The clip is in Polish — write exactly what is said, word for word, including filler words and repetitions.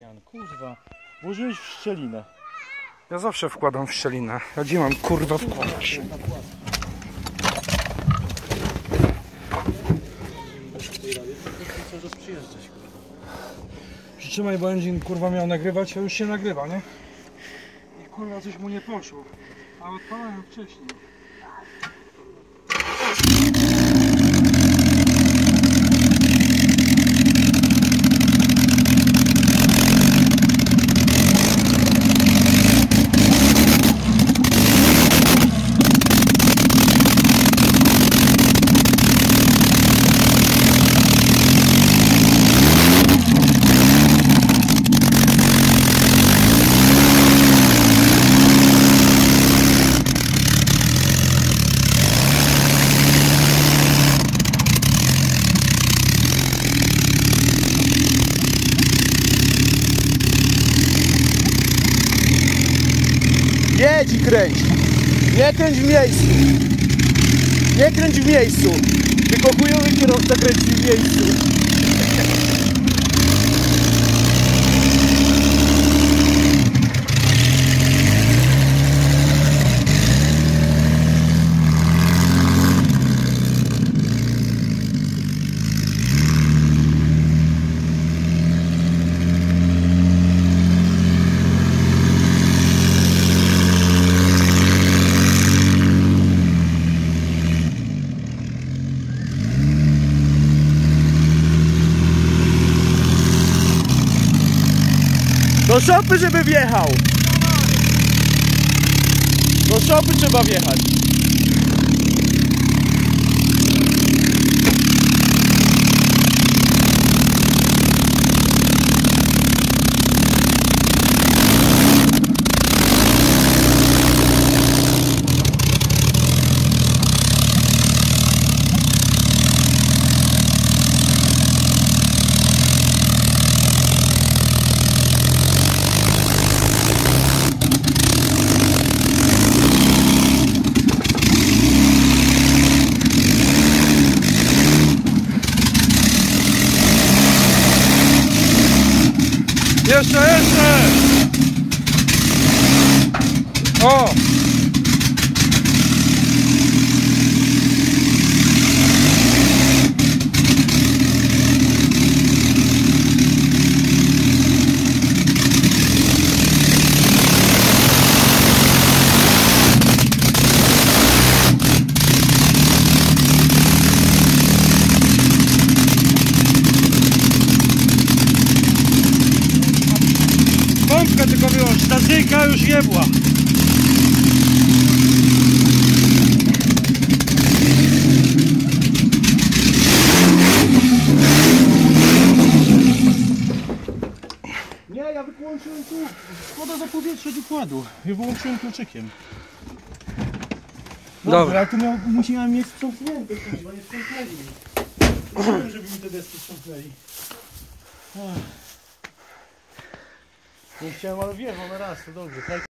Krystian, kurwa. Włożyłeś w szczelinę. Ja zawsze wkładam w szczelinę. Ja gdzie mam kurwa wkładać? Przytrzymaj, bo engine kurwa miał nagrywać, a już się nagrywa, nie? I kurwa coś mu nie poszło. A odpalałem wcześniej. Jedź i kręć! Nie kręć w miejscu! Nie kręć w miejscu! Tylko chujowy kierowca kręci w miejscu! Do szopy, żeby wjechał! Do szopy trzeba wjechać! Jeszcze, jeszcze! O! Pompkę tylko wyłącz, stacyjka już jebła. Nie, ja wyłączyłem tu. Szkoda za powietrze układu. Ja wyłączyłem kluczykiem. Dobra, Dobra. ale tu miał, musiałem mieć sprzątnięte, kurwa, nie sprzątnęli. Nie wiem, żeby mi te deski sprzątnęli. Nie chciałem, ale wjechał na raz, to dobrze.